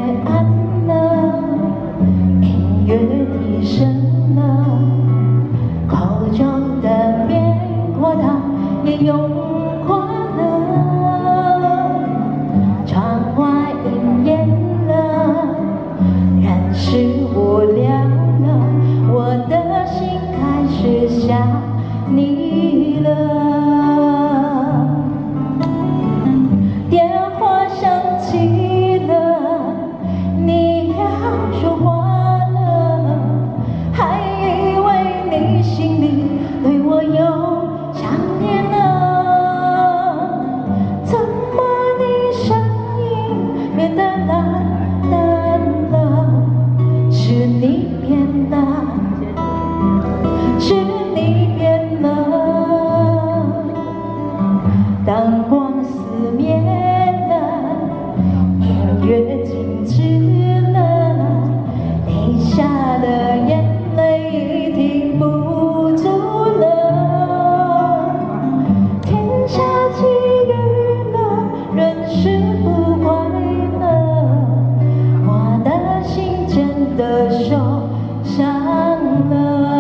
暗了，音乐低声了，口中的棉花糖也融化了，窗外阴烟了，人是无聊了，我的心开始想你了。 灯光四面了，音乐静止了，滴下的眼泪已停不住了。天下起雨了，人是不快乐，我的心真的受伤了。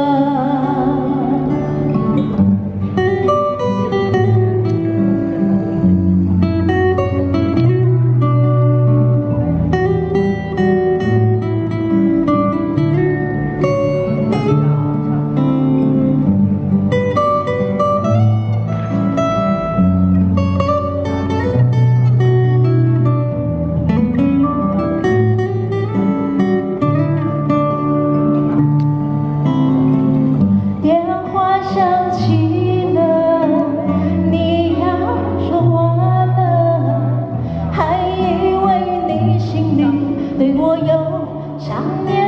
想起了，你要说话了，还以为你心里对我有想念。